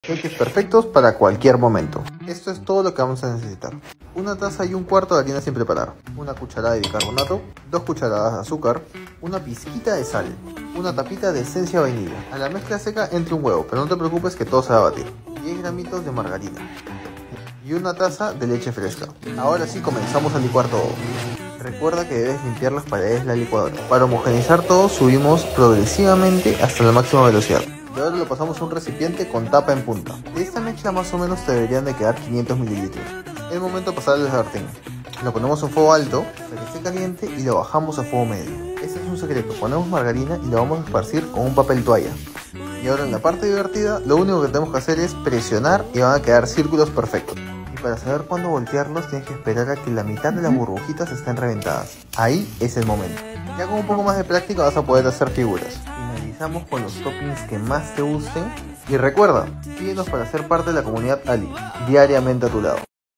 Cakes perfectos para cualquier momento. Esto es todo lo que vamos a necesitar. Una taza y un cuarto de harina sin preparar, una cucharada de bicarbonato, 2 cucharadas de azúcar, una pizquita de sal, una tapita de esencia de vainilla. A la mezcla seca entre un huevo, pero no te preocupes que todo se va a batir. 10 gramitos de margarina y una taza de leche fresca. Ahora sí comenzamos a licuar todo. Recuerda que debes limpiar las paredes de la licuadora. Para homogeneizar todo subimos progresivamente hasta la máxima velocidad. Y ahora lo pasamos a un recipiente con tapa en punta. De esta mezcla más o menos te deberían de quedar 500 mililitros. Es el momento de pasar al sartén. Lo ponemos a fuego alto para que esté caliente y lo bajamos a fuego medio. Este es un secreto, ponemos margarina y lo vamos a esparcir con un papel toalla. Y ahora en la parte divertida, lo único que tenemos que hacer es presionar y van a quedar círculos perfectos. Y para saber cuándo voltearlos tienes que esperar a que la mitad de las burbujitas estén reventadas. Ahí es el momento. Ya con un poco más de práctica vas a poder hacer figuras. Finalizamos con los toppings que más te gusten. Y recuerda, síguenos para ser parte de la comunidad Ali, diariamente a tu lado.